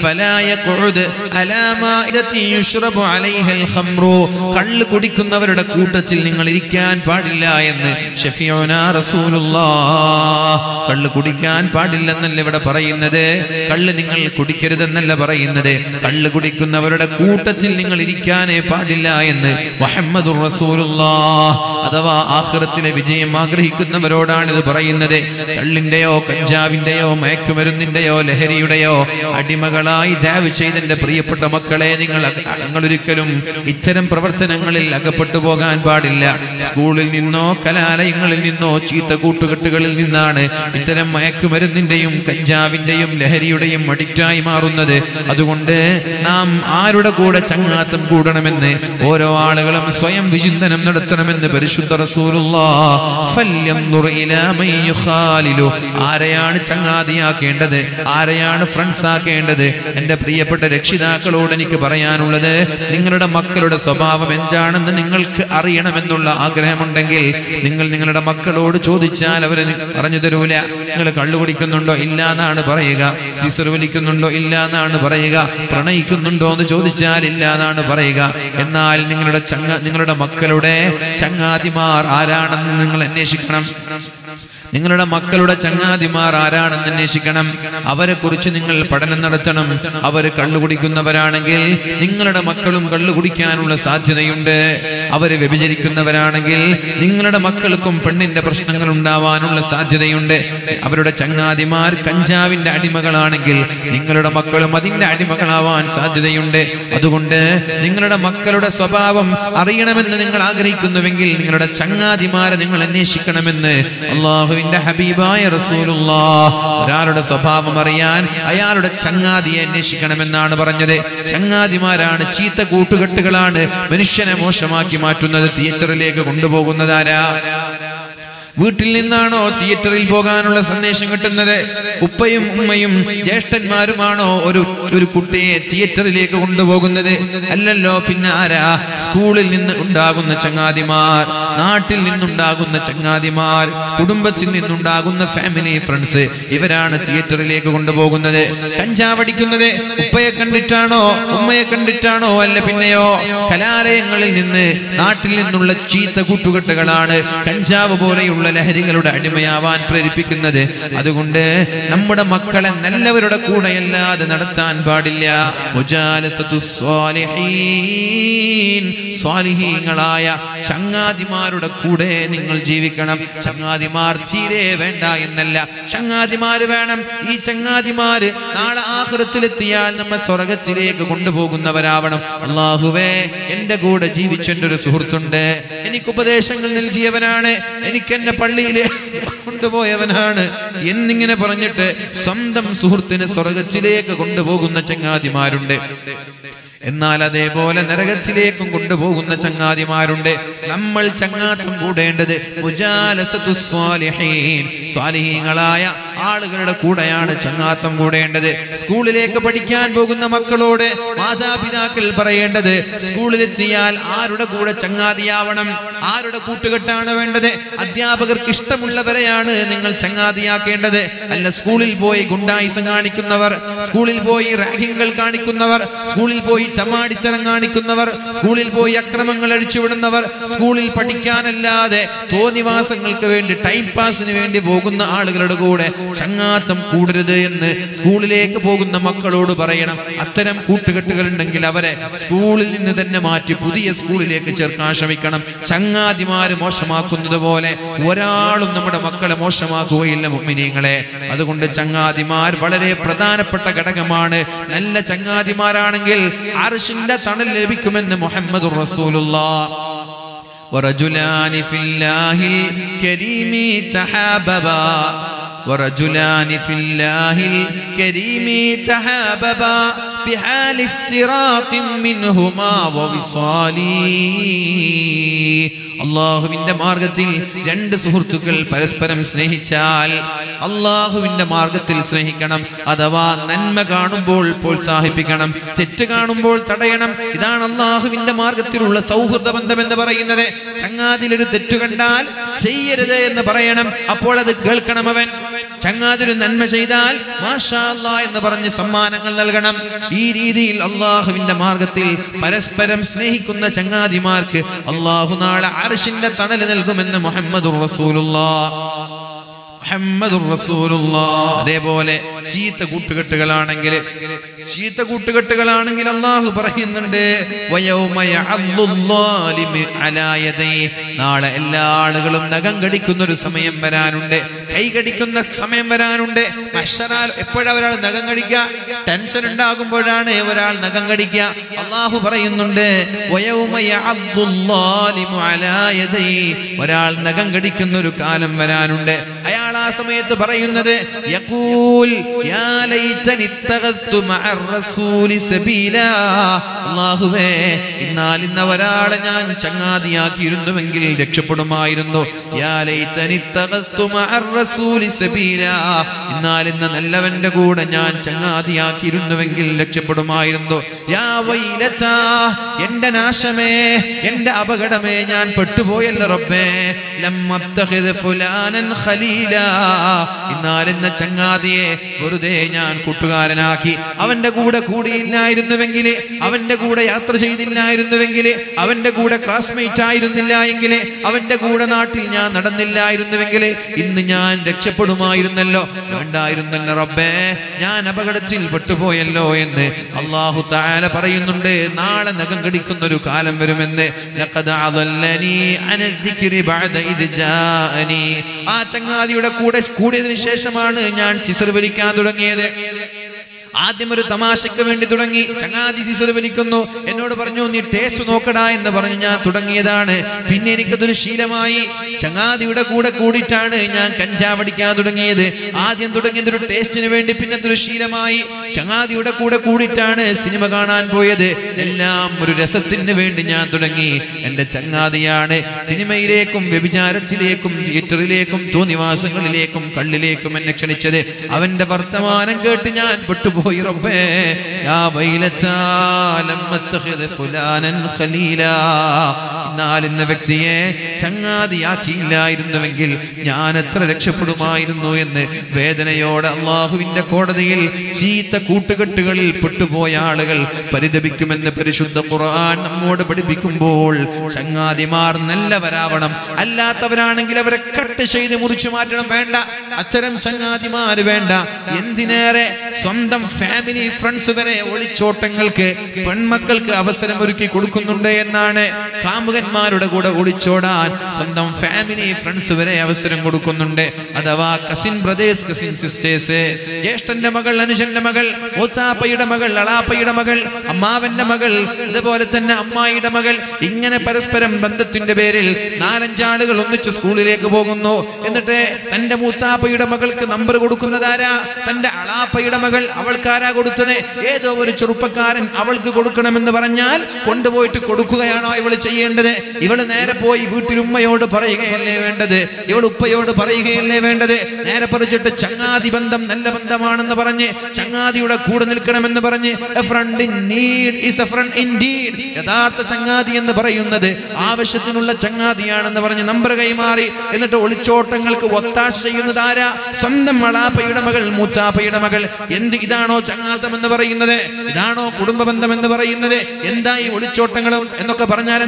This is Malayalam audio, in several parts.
ഫലാ യഖഉദ് അലാ മാഇദതി യുശ്റബു അലൈഹൽ ഖംറു. കള്ള് കുടിക്കുന്നവരുടെ കൂട്ടത്തിൽ നിങ്ങൾ ഇരിക്കാൻ പാടില്ല എന്ന് ഷഫീഉനാ റസൂലുള്ളാഹ്. കള്ള് കുടിക്കാൻ പാടില്ലെന്നല്ല ഇവിടെ പറയുന്നത്, കള്ള് നിങ്ങൾ കുടിക്കരുതെന്നല്ല പറയുന്നത്, കള്ള് കുടിക്കുന്നവരുടെ കൂട്ടത്തിൽ നിങ്ങൾ ഇരിക്കാനേ പാടില്ല എന്ന് മുഹമ്മദുർ റസൂലുള്ളാഹ്. അഥവാ ആഖിറത്തിലെ വിജയം ആഗ്രഹിക്കുന്നവരോടാണ് ഇത് പറയുന്നത്. കള്ളിന്റെയോ കഞ്ചാവിന്റെയോ മയക്കുമരുന്നിന്റെയോ ലഹരിയുടെയോ അടിമകളായി ദയവ് ചെയ്ത് എന്റെ പ്രിയപ്പെട്ട മക്കളെ നിങ്ങൾ ഒരിക്കലും ഇത്തരം പ്രവർത്തനങ്ങളിൽ അകപ്പെട്ടു പോകാൻ പാടില്ല. സ്കൂളിൽ നിന്നോ കലാലയങ്ങളിൽ നിന്നോ ചീത്ത കൂട്ടുകെട്ടുകളിൽ നിന്നാണ് ഇത്തരം മയക്കുമരുന്നിന്റെയും കഞ്ചാവിന്റെയും ലഹരിയുടെയും അഡിക്റ്റായി മാറുന്നത്. അതുകൊണ്ട് നാം ആരുടെ കൂടെ ചങ്ങാത്തം കൂടണമെന്ന് ഓരോ ആളുകളും സ്വയം വിചിന്തനം നടത്തണമെന്ന് പരിശുദ്ധ റസൂലുള്ളാഹ്. ഫല്യൻദുർ ഇലാ മൻ യുഖാലിലു. ആരെയാണ് ചങ്ങാതിയാക്കേണ്ടത്, ആരെയാണ് ഫ്രണ്ട്സ് ആക്കേണ്ടത്? എന്റെ പ്രിയപ്പെട്ട രക്ഷിതാക്കളോട് എനിക്ക് പറയാനുള്ളത്, നിങ്ങളുടെ മക്കളുടെ സ്വഭാവം എന്താണെന്ന് നിങ്ങൾക്ക് അറിയണമെന്നുള്ള ആഗ്രഹമുണ്ടെങ്കിൽ നിങ്ങൾ നിങ്ങളുടെ മക്കളോട് ചോദിച്ചാൽ അവർ പറഞ്ഞു തരൂല. നിങ്ങൾ കള്ളു കുടിക്കുന്നുണ്ടോ? ഇല്ല എന്നാണ് പറയുക. സിസർ വലിക്കുന്നുണ്ടോ? ഇല്ല എന്നാണ് പറയുക. പ്രണയിക്കുന്നുണ്ടോ എന്ന് ചോദിച്ചാൽ ഇല്ല എന്നാണ് പറയുക. എന്നാൽ നിങ്ങളുടെ മക്കളുടെ ചങ്ങാതിമാർ ആരാണെന്ന് നിങ്ങൾ അന്വേഷിക്കണം. നിങ്ങളുടെ മക്കളുടെ ചങ്ങാതിമാർ ആരാണെന്ന് അന്വേഷിക്കണം. അവരെ കുറിച്ച് നിങ്ങൾ പഠനം നടത്തണം. അവർ കള്ളുകുടിക്കുന്നവരാണെങ്കിൽ നിങ്ങളുടെ മക്കളും കള്ളുകുടിക്കാനുള്ള സാധ്യതയുണ്ട്. അവര് വ്യഭിചരിക്കുന്നവരാണെങ്കിൽ നിങ്ങളുടെ മക്കൾക്കും പെണ്ണിന്റെ പ്രശ്നങ്ങൾ ഉണ്ടാവാനുള്ള സാധ്യതയുണ്ട്. അവരുടെ ചങ്ങാതിമാർ കഞ്ചാവിന്റെ അടിമകളാണെങ്കിൽ നിങ്ങളുടെ മക്കളും അതിന്റെ അടിമകളാവാൻ സാധ്യതയുണ്ട്. അതുകൊണ്ട് നിങ്ങളുടെ മക്കളുടെ സ്വഭാവം അറിയണമെന്ന് നിങ്ങൾ ആഗ്രഹിക്കുന്നുവെങ്കിൽ നിങ്ങളുടെ ചങ്ങാതിമാരെ നിങ്ങൾ അന്വേഷിക്കണമെന്ന് അല്ലാഹുവിന്റെ ഹബീബായ റസൂലുള്ളാഹ്. ഒരാളുടെ സ്വഭാവം അറിയാൻ അയാളുടെ ചങ്ങാതിയെ അന്വേഷിക്കണമെന്നാണ് പറഞ്ഞത്. ചങ്ങാതിമാരാണ്, ചീത്ത കൂട്ടുകെട്ടുകളാണ് മനുഷ്യനെ മോശമാക്കി മാറ്റുന്നത്. തിയേറ്ററിലേക്ക് കൊണ്ടുപോകുന്നതാരാ? വീട്ടിൽ നിന്നാണോ തിയേറ്ററിൽ പോകാനുള്ള സന്ദേശം കിട്ടുന്നത്? ഉപ്പയും ഉമ്മയും ജ്യേഷ്ഠന്മാരുമാണോ ഒരു കുട്ടിയെ തിയേറ്ററിലേക്ക് കൊണ്ടുപോകുന്നത്? അല്ലല്ലോ. പിന്നെ ആരാ? സ്കൂളിൽ നിന്ന് ഉണ്ടാകുന്ന ചങ്ങാതിമാർ, നാട്ടിൽ നിന്നുണ്ടാകുന്ന ചങ്ങാതിമാർ, കുടുംബത്തിൽ നിന്നുണ്ടാകുന്ന ഫാമിലി ഫ്രണ്ട്സ്, ഇവരാണ് തിയേറ്ററിലേക്ക് കൊണ്ടുപോകുന്നത്. കഞ്ചാവടിക്കുന്നത് ഉപ്പയെ കണ്ടിട്ടാണോ ഉമ്മയെ കണ്ടിട്ടാണോ? അല്ല പിന്നെയോ. കലാലയങ്ങളിൽ നിന്ന്, നാട്ടിൽ നിന്നുള്ള ചീത്ത കൂട്ടുകെട്ടുകളാണ് കഞ്ചാവ് പോലെയുള്ള ലഹരികളുടെ അടിമയാവാൻ പ്രേരിപ്പിക്കുന്നത്. അതുകൊണ്ട് നമ്മുടെ മക്കളെ നല്ലവരുടെ കൂടെയല്ലാതെ നടത്താൻ പാടില്ല. സ്വാലിഹീങ്ങളായ ചങ്ങാതിമാരുടെ കൂടെ നിങ്ങൾ ജീവിക്കണം. ചങ്ങാതിമാർ തീരെ വേണ്ട എന്നല്ല, ചങ്ങാതിമാര് വേണം. ഈ ചങ്ങാതിമാര് നാളെ ആഖിറത്തിലെത്തിയാൽ നമ്മെ സ്വർഗത്തിലേക്ക് കൊണ്ടുപോകുന്നവരാവണം. അല്ലാഹുവേ, എന്റെ കൂടെ ജീവിച്ചെന്റെ ഒരു സുഹൃത്തുണ്ട്, എനിക്ക് ഉപദേശങ്ങൾ നൽകിയവനാണ്, എനിക്ക് എന്നെ പള്ളിയിലെ കൊണ്ടുപോയവനാണ് എന്നിങ്ങനെ പറഞ്ഞിട്ട് സ്വന്തം സുഹൃത്തിനെ സ്വർഗത്തിലേക്ക് കൊണ്ടുപോകുന്ന ചങ്ങാതിമാരുണ്ട്. എന്നാൽ അതേപോലെ നരകത്തിലേക്കും കൊണ്ടുപോകുന്ന ചങ്ങാതിമാരുണ്ട്. നമ്മൾ ചങ്ങാത്തം കൂടേണ്ടത് സ്വാലിഹീങ്ങളായ ആളുകളുടെ കൂടെയാണ് ചങ്ങാത്തം കൂടേണ്ടത്. സ്കൂളിലേക്ക് പഠിക്കാൻ പോകുന്ന മക്കളോട് മാതാപിതാക്കൾ പറയേണ്ടത്, സ്കൂളിലെത്തിയാൽ ആരുടെ കൂടെ ചങ്ങാതിയാവണം, ആരുടെ കൂട്ടുകെട്ടാണ് വേണ്ടത്? അധ്യാപകർക്ക് ഇഷ്ടമുള്ളവരെയാണ് നിങ്ങൾ ചങ്ങാതിയാക്കേണ്ടത്. അല്ല സ്കൂളിൽ പോയി ഗുണ്ടായിസം കാണിക്കുന്നവർ, സ്കൂളിൽ പോയി റാഗിങ്ങുകൾ കാണിക്കുന്നവർ, സ്കൂളിൽ പോയി ചമാടിത്തരം കാണിക്കുന്നവർ, സ്കൂളിൽ പോയി അക്രമങ്ങൾ അഴിച്ചുവിടുന്നവർ, സ്കൂളിൽ പഠിക്കാനല്ലാതെ തോന്നിവാസങ്ങൾക്ക് വേണ്ടി ടൈം പാസിന് വേണ്ടി പോകുന്ന ആളുകളുടെ കൂടെ ചങ്ങാത്തം കൂടരുത് എന്ന് സ്കൂളിലേക്ക് പോകുന്ന മക്കളോട് പറയണം. അത്തരം കൂട്ടുകെട്ടുകൾ ഉണ്ടെങ്കിൽ അവരെ സ്കൂളിൽ നിന്ന് തന്നെ മാറ്റി പുതിയ സ്കൂളിലേക്ക് ചേർക്കാൻ ശ്രമിക്കണം. ചങ്ങാതിമാര് മോശമാക്കുന്നത് പോലെ ഒരാളും നമ്മുടെ മക്കളെ മോശമാക്കുകയില്ല മുഅ്മിനീങ്ങളെ. അതുകൊണ്ട് ചങ്ങാതിമാർ വളരെ പ്രധാനപ്പെട്ട ഘടകമാണ്. നല്ല ചങ്ങാതിമാരാണെങ്കിൽ അർശിന്റെ തണൽ ലഭിക്കുമെന്ന് മുഹമ്മദുർ റസൂലുള്ളാഹ്. വറജുലാൻ ഫില്ലാഹിൽ കരീമി തഹാബബാ ورجلان في الله الكريم تحاببا بحال افتراق منهما ووصالي. അള്ളാഹുവിന്റെ മാർഗത്തിൽ രണ്ട് സുഹൃത്തുക്കൾ പരസ്പരം സ്നേഹിച്ചാൽ അള്ളാഹുവിന്റെ മാർഗത്തിൽ സ്നേഹിക്കണം. അഥവാ നന്മ കാണുമ്പോൾ പ്രോത്സാഹിപ്പിക്കണം, തെറ്റ് കാണുമ്പോൾ തടയണം. ഇതാണ് അള്ളാഹുവിന്റെ മാർഗത്തിലുള്ള സൗഹൃദ ബന്ധം എന്ന് പറയുന്നത്. ചങ്ങാതിലൊരു തെറ്റ് കണ്ടാൽ ചെയ്യരുത് എന്ന് പറയണം. അപ്പോൾ അത് കേൾക്കണം അവൻ. ചങ്ങാതി ഒരു നന്മ ചെയ്താൽ മാഷാ അല്ലാഹ് എന്ന് പറഞ്ഞ് സമ്മാനങ്ങൾ നൽകണം. ഈ രീതിയിൽ അള്ളാഹുവിന്റെ മാർഗത്തിൽ പരസ്പരം സ്നേഹിക്കുന്ന ചങ്ങാതിമാർക്ക് അള്ളാഹു നാളെ അർശിന്റെ തണൽ നൽകുമെന്ന് മുഹമ്മദുർ റസൂലുള്ളാഹ്. അതേപോലെ ചീത്ത കൂട്ടുകെട്ടുകളാണെങ്കിൽ അള്ളാഹു പറയുന്നുണ്ട്, നാളെ എല്ലാ ആളുകളും നഖം കടിക്കുന്ന ഒരു സമയം വരാനുണ്ട്, കൈ കടിക്കുന്ന സമയം വരാനുണ്ട്. എപ്പോഴാ ഒരാൾ നഖം കടിക്കുക? ടെൻഷൻ ഉണ്ടാകുമ്പോഴാണ് ഒരാൾ നഖം കടിക്കുക. അള്ളാഹു പറയുന്നുണ്ട്, ഒരാൾ നഖം കടിക്കുന്ന ഒരു കാലം വരാനുണ്ട്. അയാൾ ആ സമയത്ത് പറയുന്നത്, യഖൂൽ യാ ലൈതനി ഇത്തഖത്തു മഅർ റസൂലി സബീലാ, അല്ലാഹുവേ എന്നാൽ ഇന്ന ഒരാളെ ഞാൻ ചങ്ങാതിയാക്കിയിരുന്നുവെങ്കിൽ രക്ഷപ്പെടുമായിരുന്നു. യാ ലൈതനി ഇത്തഖത്തു മഅർ റസൂലി സബീലാ, എന്നാൽ ഇന്ന നല്ലവന്റെ കൂടെ ഞാൻ ചങ്ങാതിയാക്കിയിരുന്നുവെങ്കിൽ രക്ഷപ്പെടുമായിരുന്നു. യാ വൈലതാ, എന്റെ നാശമേ, എന്റെ അപകടമേ, ഞാൻ പെട്ടുപോയല്ലോ റബ്ബേ. ലം അബ്തഖിദ് ഫുലാനൻ ഖലീലാ, എന്നാൽ ഇന്ന ചങ്ങാതിയെ വെറുതെ ഞാൻ കൂട്ടുകാരനാക്കി. അവന്റെ കൂടെ കൂടിയില്ലായിരുന്നുവെങ്കിൽ, അവന്റെ കൂടെ യാത്ര ചെയ്തില്ലായിരുന്നുവെങ്കിൽ, അവന്റെ കൂടെ ക്ലാസ്മേറ്റ് ആയിരുന്നില്ല എങ്കിൽ, അവന്റെ കൂടെ നാട്ടിൽ ഞാൻ നടന്നില്ലായിരുന്നുവെങ്കിൽ ഇന്ന് ഞാൻ രക്ഷപ്പെടുമായിരുന്നല്ലോ. വേണ്ടായിരുന്നല്ലോ റബ്ബേ, ഞാൻ അപകടത്തിൽ പെട്ടുപോയല്ലോ എന്ന് അല്ലാഹു തആല പറയുന്നുണ്ട്. നാളെ നഖം കടിക്കുന്ന ഒരു കാലം വരുമെന്ന്. ലഖദ അദല്ലനി അന ദിക്രി ബഅദ ഇദ് ജാഅനി, ആ ചങ്ങാതിയുടെ കൂടിയതിനു ശേഷമാണ് ഞാൻ സിസർ വലിക്കാൻ തുടങ്ങിയത്. ആദ്യം ഒരു തമാശയ്ക്ക് വേണ്ടി തുടങ്ങി. ചങ്ങാതി സിസർ വലിക്കുന്നു, എന്നോട് പറഞ്ഞു നീ ടേസ്റ്റ് നോക്കടാ എന്ന് പറഞ്ഞു ഞാൻ തുടങ്ങിയതാണ്. പിന്നെ എനിക്കതൊരു ശീലമായി. ചങ്ങാതിയുടെ കൂടെ കൂടിയിട്ടാണ് ഞാൻ കഞ്ചാവടിക്കാൻ തുടങ്ങിയത്. ആദ്യം തുടങ്ങിയതൊരു ടേസ്റ്റിന് വേണ്ടി, പിന്നെ അതൊരു ശീലമായി. ചങ്ങാതിയുടെ കൂടെ കൂടിയിട്ടാണ് സിനിമ കാണാൻ പോയത്. എല്ലാം ഒരു രസത്തിന് വേണ്ടി ഞാൻ തുടങ്ങി. എന്റെ ചങ്ങാതിയാണ് സിനിമയിലേക്കും വ്യഭിചാരത്തിലേക്കും തിയേറ്ററിലേക്കും തോന്നിവാസങ്ങളിലേക്കും കള്ളിലേക്കും എന്നെ ക്ഷണിച്ചത്. അവന്റെ വർത്തമാനം കേട്ട് ഞാൻ പെട്ടുപോയി. റബ്ബേ യാ വൈലതാ ലം അത്തഖിദ് ഫുലാനൻ ഖലീലാ, എന്നാൽ ഇന്ന വ്യക്തിയെ ചങ്ങാതിയാക്കിയില്ലായിരുന്നുവെങ്കിൽ ഞാൻ എത്ര രക്ഷപ്പെടുമായിരുന്നു എന്ന് വേദനയോടെ അള്ളാഹുവിന്റെ കോടതിയിൽ ചീത്ത കൂട്ടുകെട്ടുകളിൽ പെട്ടുപോയ ആളുകൾ പരിതപിക്കുമെന്ന് പരിശുദ്ധ ഖുർആൻ നമ്മോട് പഠിപ്പിക്കുമ്പോൾ ചങ്ങാതിമാർ നല്ലവരാവണം. അല്ലാത്തവരാണെങ്കിൽ അവരെ കട്ട് ചെയ്ത് മുറിച്ചു മാറ്റണം. വേണ്ട, അത്തരം ചങ്ങാതിമാര് വേണ്ട. എന്തിനേറെ സ്വന്തം ഫാമിലി ഫ്രണ്ട്സ് വരെ ഒളിച്ചോട്ടങ്ങൾക്ക് പെൺമക്കൾക്ക് അവസരം ഒരുക്കി കൊടുക്കുന്നുണ്ട് എന്നാണ്. കാമുകന്മാരുടെ കൂടെ ഒളിച്ചോടാൻ സ്വന്തം ഫാമിലി ഫ്രണ്ട്സ് വരെ അവസരം കൊടുക്കുന്നുണ്ട്. അഥവാ കസിൻ ബ്രദേഴ്സ്, കസിൻ സിസ്റ്റേഴ്സ്, ജ്യേഷ്ഠന്റെ മകൾ, അനുജന്റെ മകൾ, ഓത്താപ്പയുടെ മകൾ, അളാപ്പയുടെ മകൾ, അമ്മാവന്റെ മകൾ, അതുപോലെ തന്നെ അമ്മായിയുടെ മകൾ, ഇങ്ങനെ പരസ്പരം ബന്ധത്തിന്റെ പേരിൽ 4-5 ആളുകൾ ഒന്നിച്ച് സ്കൂളിലേക്ക് പോകുന്നു. എന്നിട്ട് തന്റെ മൂത്താപ്പയുടെ മകൾക്ക് നമ്പർ കൊടുക്കുന്നതാരാ? തന്റെ അളാപ്പയുടെ മകൾ. അവൾക്കാരാ കൊടുത്തത്? ഏതോ ഒരു ചെറുപ്പക്കാരൻ അവൾക്ക് കൊടുക്കണമെന്ന് പറഞ്ഞാൽ കൊണ്ടുപോയിട്ട് കൊടുക്കുകയാണോ ഇവള് ചെയ്യേണ്ടത്? ഇവള് നേരെ പോയി വീട്ടിൽ ഉമ്മയോട് പറയുകയല്ലേ വേണ്ടത്? ഇവൾ ഉപ്പയോട് പറയുകയല്ലേ വേണ്ടത്? നേരെ പറിച്ചിട്ട് ചങ്ങാതി ബന്ധം നല്ല ബന്ധമാണെന്ന് പറഞ്ഞ് ചങ്ങാതിയുടെ കൂടെ നിൽക്കണമെന്ന് പറഞ്ഞ് a friend in need is a friend indeed, യഥാർത്ഥ ചങ്ങാതി എന്ന് പറയുന്നത് ആവശ്യത്തിനുള്ള ചങ്ങാതിയാണെന്ന് പറഞ്ഞ് നമ്പർ കൈമാറി. എന്നിട്ട് ഒളിച്ചോട്ടങ്ങൾക്ക് ഒത്താശ ചെയ്യുന്നത് ആരാ? സ്വന്തം അളാപ്പയുടെ മകൾ, മൂച്ചാപ്പയുടെ മകൾ. ഇതാണോ ചങ്ങാത്തം എന്ന് പറയുന്നത്? ഇതാണോ കുടുംബ ബന്ധം എന്ന് പറയുന്നത്? എന്താ ഈ ഒളിച്ചോട്ടങ്ങളും എന്നൊക്കെ പറഞ്ഞാൽ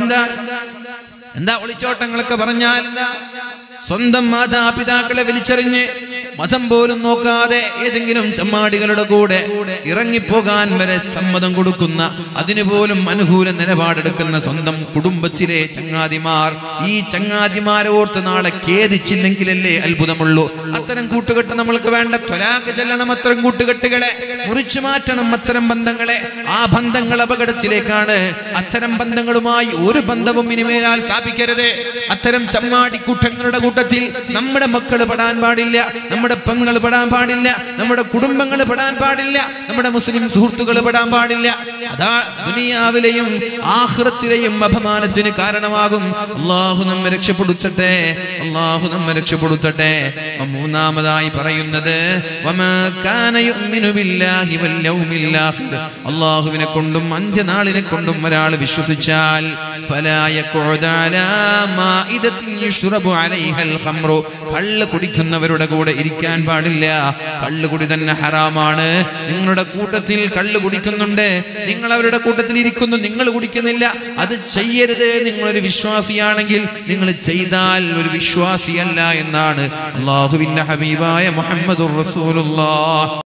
എന്താ ഒളിച്ചോട്ടങ്ങളൊക്കെ പറഞ്ഞാൽ എന്താ? സ്വന്തം മാതാപിതാക്കളെ വലിച്ചെറിഞ്ഞ് മതം പോലും നോക്കാതെ ഏതെങ്കിലും ചമ്മാടികളുടെ കൂടെ ഇറങ്ങിപ്പോകാൻ വരെ സമ്മതം കൊടുക്കുന്ന, അതിനുപോലും അനുകൂല നിലപാടെടുക്കുന്ന സ്വന്തം കുടുംബത്തിലെ ചങ്ങാതിമാർ. ഈ ചങ്ങാതിമാരെ ഓർത്ത് നാളെ ഖേദിച്ചില്ലെങ്കിലല്ലേ അത്ഭുതമുള്ളൂ. അത്തരം കൂട്ടുകെട്ട് നമ്മൾക്ക് വേണ്ട. ത്വലാഖ് ചെല്ലണം അത്തരം കൂട്ടുകെട്ടുകളെ, മുറിച്ചു മാറ്റണം അത്തരം ബന്ധങ്ങളെ. ആ ബന്ധങ്ങൾ അപകടത്തിലേക്കാണ്. അത്തരം ബന്ധങ്ങളുമായി ഒരു ബന്ധവും ഇനിമേലാൽ സ്ഥാപിക്കരുത്. അത്തരം ചമ്മാടി കൂട്ടങ്ങളുടെ കൂട്ടത്തിൽ നമ്മുടെ മക്കൾ പെടാൻ പാടില്ല, നമ്മുടെ പെങ്ങൾ പെടാൻ പാടില്ല, നമ്മുടെ കുടുംബങ്ങൾ പെടാൻ പാടില്ല, നമ്മുടെ മുസ്ലിം സുഹൃത്തുക്കൾ പെടാൻ പാടില്ല. അതാ ദുനിയാവിലെയും ആഖിറത്തിലെയും അപമാനത്തിന് കാരണമാകും. അല്ലാഹു നമ്മെ രക്ഷപ്പെടുത്തട്ടെ, അല്ലാഹു നമ്മെ രക്ഷപ്പെടുത്തട്ടെ. മൂന്നാമതായി പറയുന്നത് വമാ കാന യുഅ്മിനു ബില്ലാഹി ബില്ലാഹി വൽ യൗമിൽ ആഖിർ, അല്ലാഹുവിനെ കൊണ്ടും അന്ത്യനാളിനെ കൊണ്ടും ഒരാൾ വിശ്വസിച്ചാൽ ഫലാ യഖഉദ അലാ മാഇദത്തിൻ യുശ്റബു അലൈഹൽ ഖംറു, കള്ള് കുടിക്കുന്നവരുടെ കൂടെ ഇരിക്കാൻ പാടില്ല. കള്ളുകുടി തന്നെ ഹറാമാണ്. നിങ്ങളുടെ കൂട്ടത്തിൽ കള്ള് കുടിക്കുന്നുണ്ട്, നിങ്ങൾ അവരുടെ കൂട്ടത്തിൽ ഇരിക്കുന്നു, നിങ്ങൾ കുടിക്കുന്നില്ല, അത് ചെയ്യരുത്. നിങ്ങളൊരു വിശ്വാസിയാണെങ്കിൽ നിങ്ങൾ ചെയ്താൽ ഒരു വിശ്വാസിയല്ല എന്നാണ് അല്ലാഹുവിന്റെ ഹബീബായ മുഹമ്മദുർ റസൂലുള്ളാഹ്.